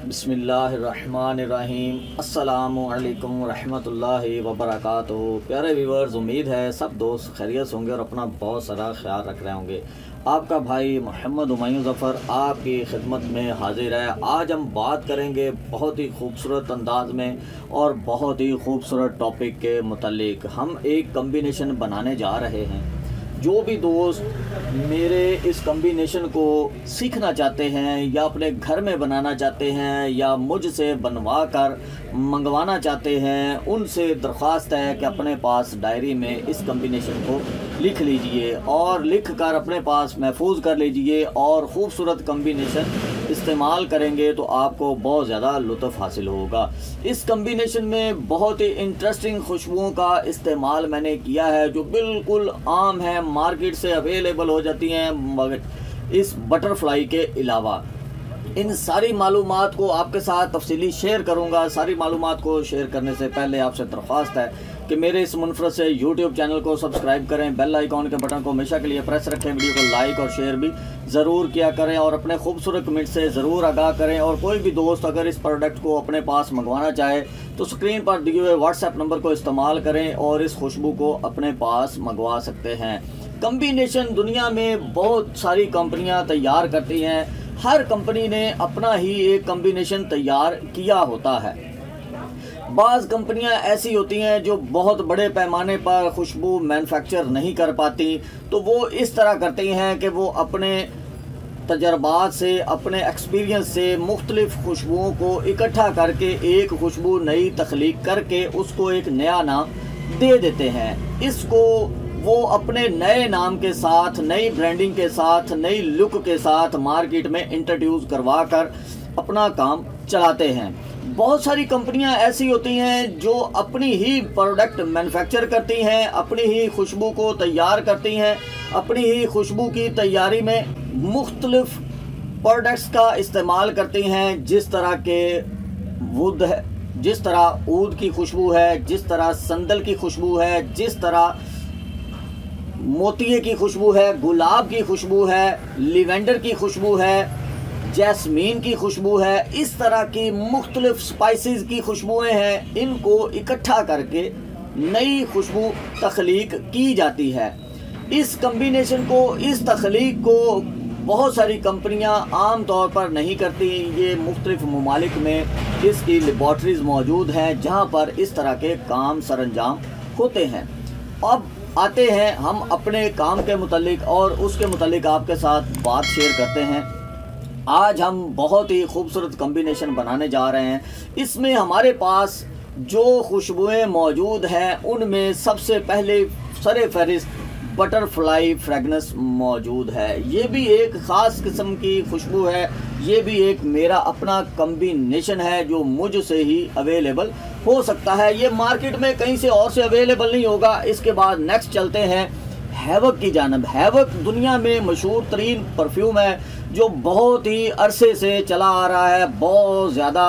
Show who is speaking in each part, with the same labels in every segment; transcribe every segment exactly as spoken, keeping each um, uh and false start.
Speaker 1: बिस्मिल्लाहिर्रहमानिर्रहीम अस्सलामु अलैकुम रहमतुल्लाहि व बरकातुहू। प्यारे व्यूवर्स, उम्मीद है सब दोस्त खैरियत होंगे और अपना बहुत सारा ख्याल रख रहे होंगे। आपका भाई मोहम्मद हुमायूं ज़फ़र आपकी खिदमत में हाजिर है। आज हम बात करेंगे बहुत ही खूबसूरत अंदाज में और बहुत ही खूबसूरत टॉपिक के मुतालिक। हम एक कम्बिनेशन बनाने जा रहे हैं। जो भी दोस्त मेरे इस कम्बिनेशन को सीखना चाहते हैं या अपने घर में बनाना चाहते हैं या मुझसे बनवा कर मंगवाना चाहते हैं, उनसे दरख्वास्त है कि अपने पास डायरी में इस कम्बिनेशन को लिख लीजिए और लिख कर अपने पास महफूज कर लीजिए और ख़ूबसूरत कम्बिनेशन इस्तेमाल करेंगे तो आपको बहुत ज़्यादा लुत्फ़ हासिल होगा। इस कम्बिनेशन में बहुत ही इंटरेस्टिंग खुशबुओं का इस्तेमाल मैंने किया है जो बिल्कुल आम है, मार्केट से अवेलेबल हो जाती हैं, मगर इस बटरफ्लाई के अलावा इन सारी मालूमात को आपके साथ तफसीली शेयर करूंगा। सारी मालूमात को शेयर करने से पहले आपसे दरख्वास्त है कि मेरे इस मुनफरद से यूट्यूब चैनल को सब्सक्राइब करें, बेल आइकॉन के बटन को हमेशा के लिए प्रेस रखें, वीडियो को लाइक और शेयर भी ज़रूर किया करें और अपने खूबसूरत कमेंट से ज़रूर आगाह करें। और कोई भी दोस्त अगर इस प्रोडक्ट को अपने पास मंगवाना चाहे तो स्क्रीन पर दिए हुए व्हाट्सएप नंबर को इस्तेमाल करें और इस खुशबू को अपने पास मंगवा सकते हैं। कम्बिनेशन दुनिया में बहुत सारी कंपनियाँ तैयार करती हैं। हर कंपनी ने अपना ही एक कम्बिनेशन तैयार किया होता है। बाज़ कंपनियां ऐसी होती हैं जो बहुत बड़े पैमाने पर खुशबू मैन्युफैक्चर नहीं कर पाती, तो वो इस तरह करती हैं कि वो अपने तजर्बात से, अपने एक्सपीरियंस से मुख्तलिफ़ खुशबुओं को इकट्ठा करके एक खुशबू नई तख्लीक करके उसको एक नया नाम दे देते हैं। इसको वो अपने नए नाम के साथ, नई ब्रांडिंग के साथ, नई लुक के साथ मार्केट में इंट्रोड्यूस करवा कर अपना काम चलाते हैं। बहुत सारी कंपनियां ऐसी होती हैं जो अपनी ही प्रोडक्ट मैन्युफैक्चर करती हैं, अपनी ही खुशबू को तैयार करती हैं, अपनी ही खुशबू की तैयारी में मुख्तलिफ प्रोडक्ट्स का इस्तेमाल करती हैं। जिस तरह के वुड है, जिस तरह ऊद की खुशबू है, जिस तरह संदल की खुशबू है, जिस तरह मोतिये की खुशबू है, गुलाब की खुशबू है, लिवेंडर की खुशबू है, जैस्मीन की खुशबू है, इस तरह की मुख्तलिफ स्पाइसेस की खुशबुएं हैं। इनको इकट्ठा करके नई खुशबू तख्लीक की जाती है। इस कम्बिनेशन को, इस तख्लीक को बहुत सारी कंपनियां आम तौर पर नहीं करती। ये मुख्तलिफ ममालिक में इसकी लेबॉर्ट्रीज़ मौजूद हैं जहां पर इस तरह के काम सरअंजाम होते हैं। अब आते हैं हम अपने काम के मुतालिक और उसके मुतालिक आपके साथ बात शेयर करते हैं। आज हम बहुत ही खूबसूरत कम्बिनेशन बनाने जा रहे हैं। इसमें हमारे पास जो खुशबुएं मौजूद हैं उनमें सबसे पहले सरे फहरिस्त बटरफ्लाई फ्रेगनेंस मौजूद है। ये भी एक ख़ास किस्म की खुशबू है। ये भी एक मेरा अपना कम्बिनेशन है जो मुझसे ही अवेलेबल हो सकता है। ये मार्केट में कहीं से और से अवेलेबल नहीं होगा। इसके बाद नेक्स्ट चलते हैं हैवक की जानब। हैवक दुनिया में मशहूर तरीन परफ्यूम है जो बहुत ही अरसे से चला आ रहा है। बहुत ज़्यादा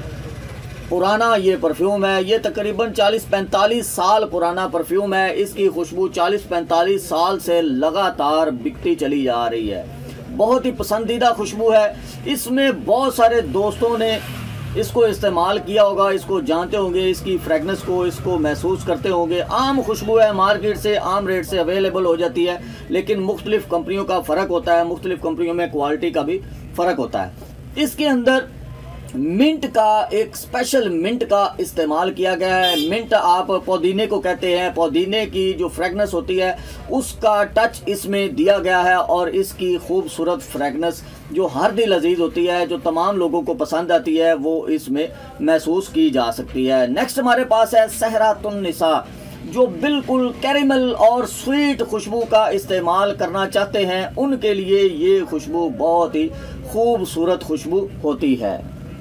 Speaker 1: पुराना ये परफ्यूम है। ये तकरीबन चालीस पैंतालीस साल पुराना परफ्यूम है। इसकी खुशबू चालीस पैंतालीस साल से लगातार बिकती चली जा रही है। बहुत ही पसंदीदा खुशबू है। इसमें बहुत सारे दोस्तों ने इसको इस्तेमाल किया होगा, इसको जानते होंगे, इसकी फ्रेगनेंस को, इसको महसूस करते होंगे। आम खुशबू है, मार्केट से आम रेट से अवेलेबल हो जाती है, लेकिन मुख्तलिफ कंपनियों का फ़र्क होता है, मुख्तलिफ कंपनियों में क्वालिटी का भी फ़र्क होता है। इसके अंदर मिंट का, एक स्पेशल मिंट का इस्तेमाल किया गया है। मिंट आप पुदीने को कहते हैं। पुदीने की जो फ्रेगनेंस होती है उसका टच इसमें दिया गया है और इसकी खूबसूरत फ्रेगनेंस जो हर दिल अजीज़ होती है, जो तमाम लोगों को पसंद आती है, वो इसमें महसूस की जा सकती है। नेक्स्ट हमारे पास है सहरातुन निसा, जो बिल्कुल कैरेमल और स्वीट खुशबू का इस्तेमाल करना चाहते हैं उनके लिए ये खुशबू बहुत ही खूबसूरत खुशबू होती है।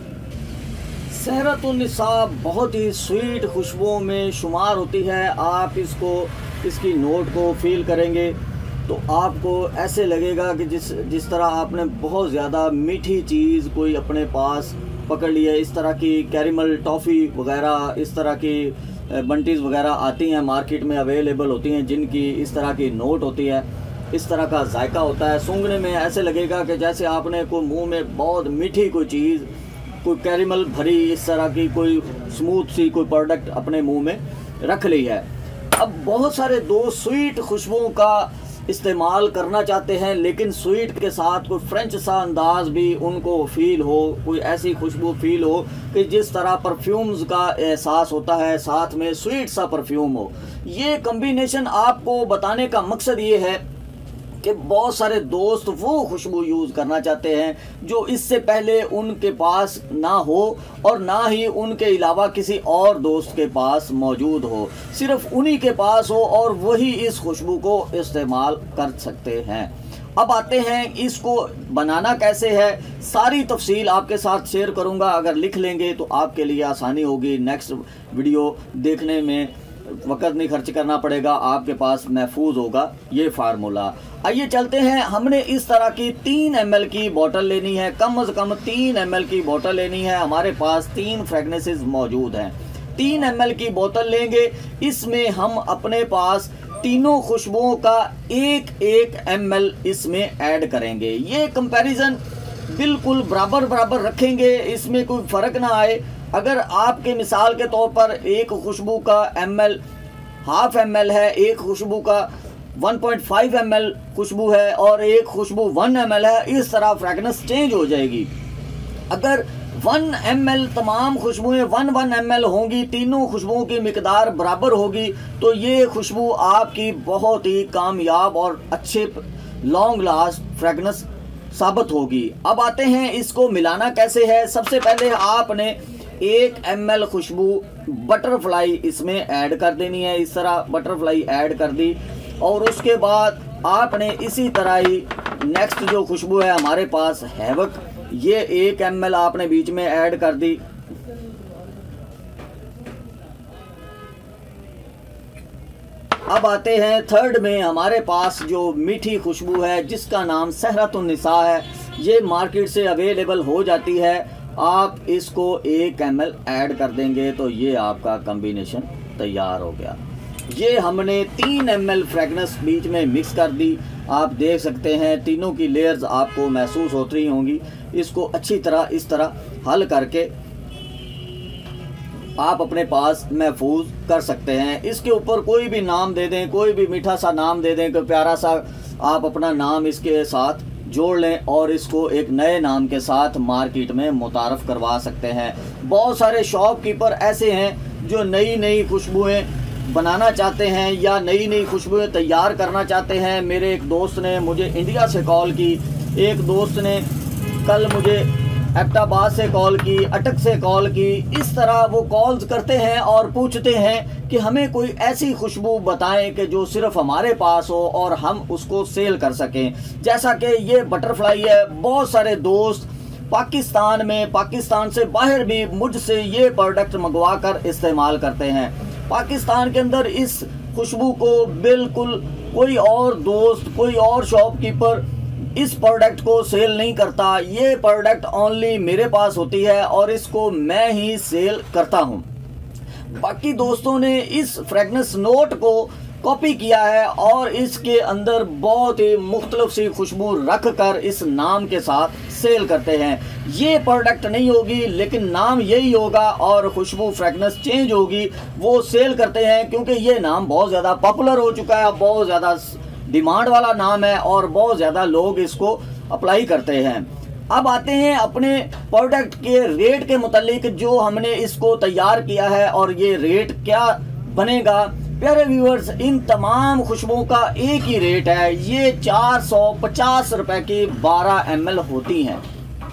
Speaker 1: सहरातुन निसा बहुत ही स्वीट खुशबुओं में शुमार होती है। आप इसको, इसकी नोट को फील करेंगे तो आपको ऐसे लगेगा कि जिस जिस तरह आपने बहुत ज़्यादा मीठी चीज़ कोई अपने पास पकड़ ली है। इस तरह की कैरेमल टॉफ़ी वगैरह, इस तरह की बंटीज़ वगैरह आती हैं, मार्केट में अवेलेबल होती हैं, जिनकी इस तरह की नोट होती है, इस तरह का जायका होता है। सूंघने में ऐसे लगेगा कि जैसे आपने कोई मुंह में बहुत मीठी कोई चीज़ कोई कैरेमल भरी इस तरह की कोई स्मूथ सी कोई प्रोडक्ट अपने मुंह में रख ली है। अब बहुत सारे दोस्त स्वीट खुशबुओं का इस्तेमाल करना चाहते हैं, लेकिन स्वीट के साथ कोई फ्रेंच सा अंदाज भी उनको फील हो, कोई ऐसी खुशबू फील हो कि जिस तरह परफ्यूम्स का एहसास होता है साथ में स्वीट सा परफ्यूम हो। ये कम्बिनेशन आपको बताने का मकसद ये है कि बहुत सारे दोस्त वो खुशबू यूज़ करना चाहते हैं जो इससे पहले उनके पास ना हो और ना ही उनके अलावा किसी और दोस्त के पास मौजूद हो, सिर्फ उन्हीं के पास हो और वही इस खुशबू को इस्तेमाल कर सकते हैं। अब आते हैं इसको बनाना कैसे है, सारी तफसील आपके साथ शेयर करूंगा। अगर लिख लेंगे तो आपके लिए आसानी होगी, नेक्स्ट वीडियो देखने में वक्त नहीं खर्च करना पड़ेगा, आपके पास महफूज होगा ये फार्मूला। आइए चलते हैं। हमने इस तरह की तीन एम एल की बोतल लेनी है, कम से कम तीन एम एल की बोतल लेनी है। हमारे पास तीन फ्रेगनेंसेस मौजूद हैं, तीन एम एल की बोतल लेंगे। इसमें हम अपने पास तीनों खुशबुओं का एक एक एम एल इसमें ऐड करेंगे। ये कंपैरिजन बिल्कुल बराबर बराबर रखेंगे, इसमें कोई फ़र्क ना आए। अगर आपके मिसाल के तौर पर एक खुशबू का M L half M L है, एक खुशबू का one point five M L खुशबू है और एक खुशबू वन एम एल है, इस तरह फ्रेगनेंस चेंज हो जाएगी। अगर वन एम एल तमाम खुशबुएं वन वन एम एल होंगी, तीनों खुशबुओं की मिकदार बराबर होगी, तो ये खुशबू आपकी बहुत ही कामयाब और अच्छे लॉन्ग लास्ट फ्रेगनेंस साबित होगी। अब आते हैं इसको मिलाना कैसे है। सबसे पहले आपने एक एम एल खुशबू बटरफ्लाई इसमें ऐड कर देनी है, इस तरह बटरफ्लाई ऐड कर दी। और उसके बाद आपने इसी तरह ही नेक्स्ट जो खुशबू है हमारे पास हैवक, ये एक एम एल आपने बीच में ऐड कर दी। अब आते हैं थर्ड में, हमारे पास जो मीठी खुशबू है जिसका नाम सहरतुन निसा है, ये मार्केट से अवेलेबल हो जाती है। आप इसको एक एम एल ऐड कर देंगे तो ये आपका कॉम्बिनेशन तैयार हो गया। ये हमने तीन एम एल फ्रेगनेंस बीच में मिक्स कर दी। आप देख सकते हैं तीनों की लेयर्स आपको महसूस होती रही होंगी। इसको अच्छी तरह इस तरह हल करके आप अपने पास महफूज कर सकते हैं। इसके ऊपर कोई भी नाम दे दें, कोई भी मीठा सा नाम दे दें, कोई प्यारा सा आप अपना नाम इसके साथ जोड़ लें और इसको एक नए नाम के साथ मार्केट में मुतारफ़ करवा सकते हैं। बहुत सारे शॉपकीपर ऐसे हैं जो नई नई खुशबुएं बनाना चाहते हैं या नई नई खुशबुएं तैयार करना चाहते हैं। मेरे एक दोस्त ने मुझे इंडिया से कॉल की, एक दोस्त ने कल मुझे एबटाबाद से कॉल की, अटक से कॉल की। इस तरह वो कॉल्स करते हैं और पूछते हैं कि हमें कोई ऐसी खुशबू बताएं कि जो सिर्फ हमारे पास हो और हम उसको सेल कर सकें। जैसा कि ये बटरफ्लाई है, बहुत सारे दोस्त पाकिस्तान में, पाकिस्तान से बाहर भी मुझसे ये प्रोडक्ट मंगवा कर इस्तेमाल करते हैं। पाकिस्तान के अंदर इस खुशबू को बिल्कुल कोई और दोस्त, कोई और शॉपकीपर इस प्रोडक्ट को सेल नहीं करता। ये प्रोडक्ट ओनली मेरे पास होती है और इसको मैं ही सेल करता हूँ। बाकी दोस्तों ने इस फ्रेगनेंस नोट को कॉपी किया है और इसके अंदर बहुत ही मुख्तलिफ सी खुशबू रख कर इस नाम के साथ सेल करते हैं। ये प्रोडक्ट नहीं होगी लेकिन नाम यही होगा और खुशबू फ्रेगनेंस चेंज होगी। वो सेल करते हैं क्योंकि ये नाम बहुत ज़्यादा पॉपुलर हो चुका है, बहुत ज़्यादा डिमांड वाला नाम है और बहुत ज़्यादा लोग इसको अप्लाई करते हैं। अब आते हैं अपने प्रोडक्ट के रेट के मुतालिक, जो हमने इसको तैयार किया है और ये रेट क्या बनेगा। प्यारे व्यूअर्स, इन तमाम खुशबुओं का एक ही रेट है। ये चार सौ पचास रुपए की बारह एम एल होती हैं,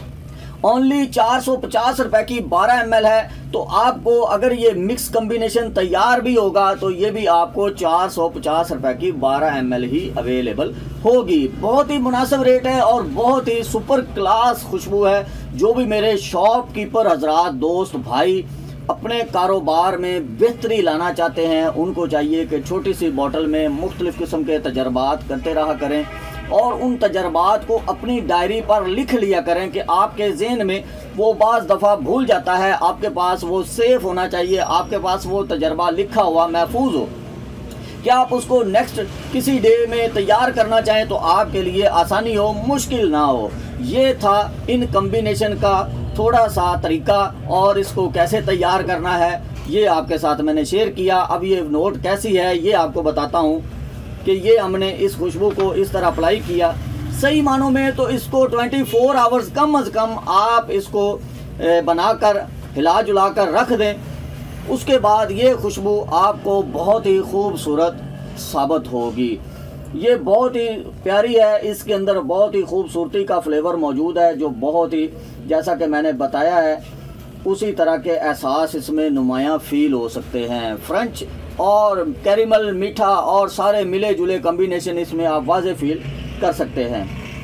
Speaker 1: ओनली चार सौ पचास रुपए की बारह एम एल है। तो आपको अगर ये मिक्स कॉम्बिनेशन तैयार भी होगा तो ये भी आपको चार सौ पचास रुपए की बारह एम एल ही अवेलेबल होगी। बहुत ही मुनासिब रेट है और बहुत ही सुपर क्लास खुशबू है। जो भी मेरे शॉपकीपर हजरात, दोस्त, भाई अपने कारोबार में बेहतरी लाना चाहते हैं, उनको चाहिए कि छोटी सी बोतल में मुख्तलिफ किस्म के तजर्बात करते रहा करें और उन तजर्बात को अपनी डायरी पर लिख लिया करें कि आपके जहन में वो बाज़ दफ़ा भूल जाता है। आपके पास वो सेफ होना चाहिए, आपके पास वो तजर्बा लिखा हुआ महफूज हो कि आप उसको नेक्स्ट किसी डे में तैयार करना चाहें तो आपके लिए आसानी हो, मुश्किल ना हो। ये था इन कम्बिनेशन का थोड़ा सा तरीका और इसको कैसे तैयार करना है ये आपके साथ मैंने शेयर किया। अब ये नोट कैसी है ये आपको बताता हूँ कि ये हमने इस खुशबू को इस तरह अप्लाई किया। सही मानों में तो इसको चौबीस आवर्स कम अज़ कम आप इसको बनाकर हिला जुला कर रख दें। उसके बाद ये खुशबू आपको बहुत ही खूबसूरत साबित होगी। ये बहुत ही प्यारी है, इसके अंदर बहुत ही खूबसूरती का फ्लेवर मौजूद है जो बहुत ही, जैसा कि मैंने बताया है, उसी तरह के एहसास इसमें नुमायाँ फील हो सकते हैं। फ्रेंच और कैरेमल मीठा और सारे मिले जुले कम्बिनेशन इसमें आप वाज़े फील कर सकते हैं।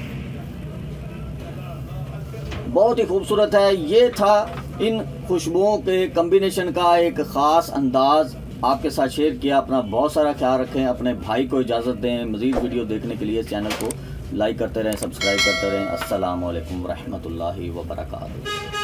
Speaker 1: बहुत ही खूबसूरत है। ये था इन खुशबुओं के कम्बिनेशन का एक ख़ास अंदाज़ आपके साथ शेयर किया। अपना बहुत सारा ख्याल रखें, अपने भाई को इजाज़त दें। मज़ीद वीडियो देखने के लिए चैनल को लाइक करते रहें, सब्सक्राइब करते रहें। अस्सलामु अलैकुम रहमतुल्लाहि व बरकातुहू।